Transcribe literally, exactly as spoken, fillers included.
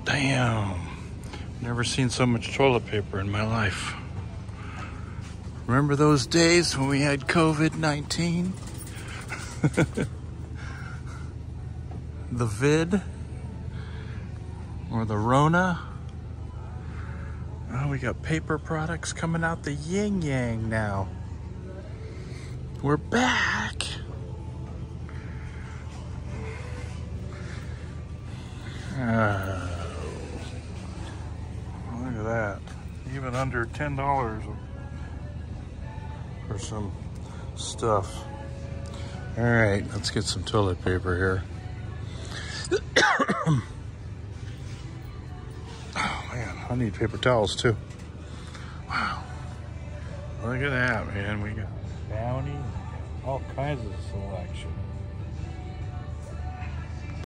Damn. Never seen so much toilet paper in my life. Remember those days when we had COVID nineteen? The vid? Or the Rona? Oh, we got paper products coming out the yin yang now. We're back. Oh, look at that. Even under ten dollars for some stuff. All right, let's get some toilet paper here. Oh man, I need paper towels too. Wow. Look at that, man. We got Bounty, all kinds of selection.